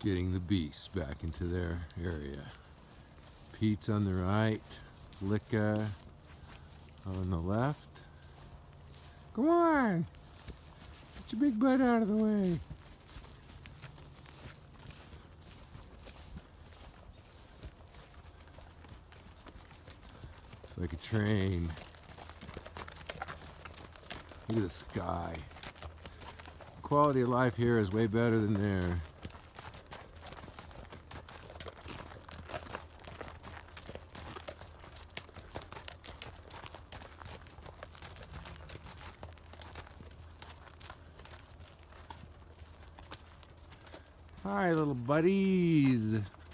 getting the beasts back into their area. Pete's on the right, Flicka on the left. Come on! Get your big butt out of the way. It's like a train. Look at the sky. Quality of life here is way better than there. Hi, little buddies.